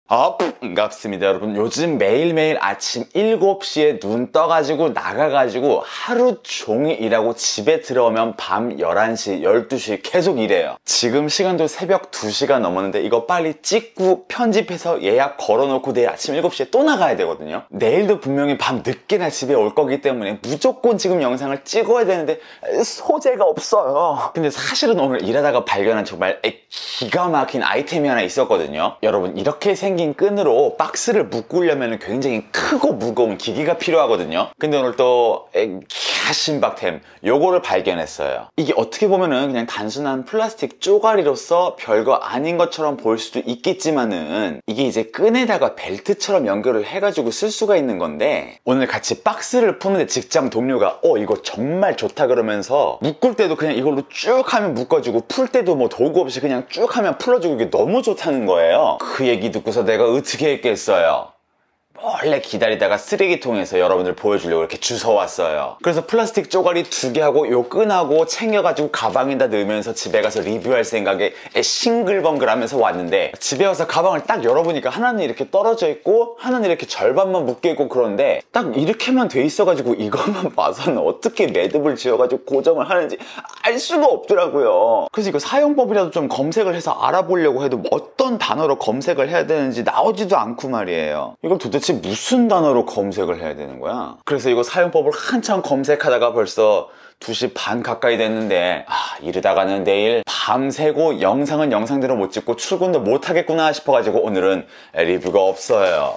반갑습니다 여러분. 요즘 매일매일 아침 7시에 눈 떠가지고 나가가지고 하루 종일 일하고 집에 들어오면 밤 11시, 12시 계속 일해요. 지금 시간도 새벽 2시가 넘었는데 이거 빨리 찍고 편집해서 예약 걸어놓고 내일 아침 7시에 또 나가야 되거든요. 내일도 분명히 밤 늦게나 집에 올 거기 때문에 무조건 지금 영상을 찍어야 되는데 소재가 없어요. 근데 사실은 오늘 일하다가 발견한 정말 기가 막힌 아이템이 하나 있었거든요. 여러분, 이렇게 생긴 끈으로 박스를 묶으려면 굉장히 크고 무거운 기기가 필요하거든요. 근데 오늘 또 신박템 요거를 발견했어요. 이게 어떻게 보면은 그냥 단순한 플라스틱 쪼가리로서 별거 아닌 것처럼 보일 수도 있겠지만은 이게 이제 끈에다가 벨트처럼 연결을 해가지고 쓸 수가 있는 건데, 오늘 같이 박스를 푸는데 직장 동료가 이거 정말 좋다 그러면서 묶을 때도 그냥 이걸로 쭉 하면 묶어주고 풀 때도 뭐 도구 없이 그냥 쭉 하면 풀어주고 이게 너무 좋다는 거예요. 그 얘기 듣고서 내가 어떻게 했겠어요. 원래 기다리다가 쓰레기통에서 여러분들 보여주려고 이렇게 주워왔어요. 그래서 플라스틱 쪼가리 2개 하고 요 끈하고 챙겨가지고 가방에다 넣으면서 집에 가서 리뷰할 생각에 싱글벙글하면서 왔는데, 집에 와서 가방을 딱 열어보니까 하나는 이렇게 떨어져 있고 하나는 이렇게 절반만 묶여있고, 그런데 딱 이렇게만 돼 있어가지고 이것만 봐서는 어떻게 매듭을 지어가지고 고정을 하는지 알 수가 없더라고요. 그래서 이거 사용법이라도 좀 검색을 해서 알아보려고 해도 어떤 단어로 검색을 해야 되는지 나오지도 않고 말이에요. 이걸 도대체 무슨 단어로 검색을 해야 되는 거야? 그래서 이거 사용법을 한참 검색하다가 벌써 2시 반 가까이 됐는데 이러다가는 내일 밤새고 영상은 영상대로 못 찍고 출근도 못 하겠구나 싶어가지고 오늘은 리뷰가 없어요.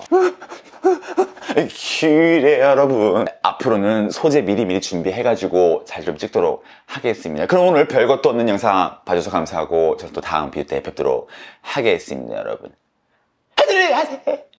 그래 여러분, 앞으로는 소재 미리미리 준비해가지고 잘 좀 찍도록 하겠습니다. 그럼 오늘 별것도 없는 영상 봐줘서 감사하고 저는 또 다음 비디오 때 뵙도록 하겠습니다 여러분. 하늘을 하세.